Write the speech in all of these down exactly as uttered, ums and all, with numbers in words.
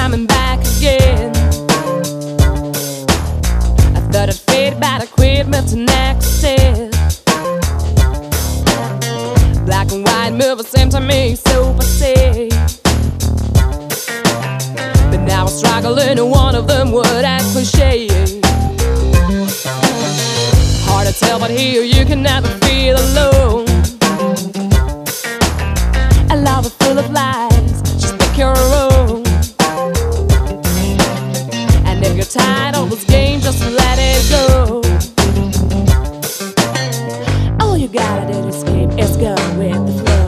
coming back again. I thought I'd fade, but I quit, met an accident. Black and white movies seem to me so pathetic, but now I'm struggling, and one of them would act cliche. Hard to tell, but here you can never feel alone. A love is full of lies, just pick your own. And if you're tired of this game, just let it go. All you gotta do to escape is go with the flow.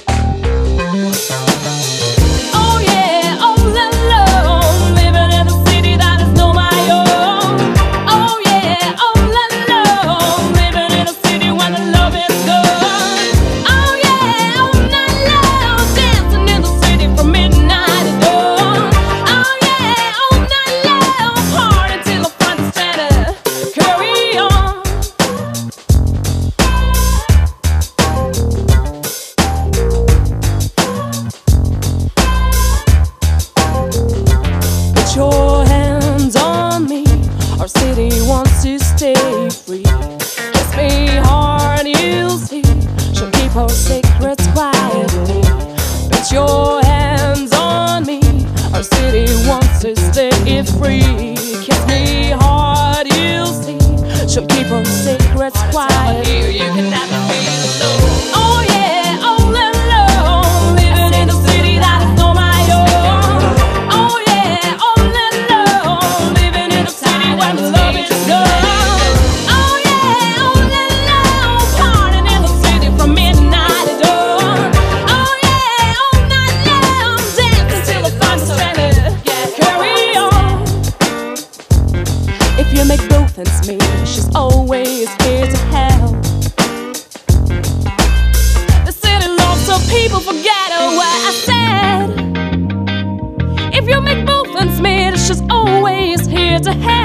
Your hands on me, our city wants to stay free. Kiss me hard, you'll see, she'll keep her secrets quietly. Put your hands on me, our city wants to stay free. Kiss me hard, you'll see, she'll keep her secrets quietly. Here you can never feel alone. Oh yeah, all alone, living in a city that is not my own. Oh yeah, all if you make both ends meet, she's always here to help. The city loves so people forget what I said. If you make both ends meet, she's always here to help.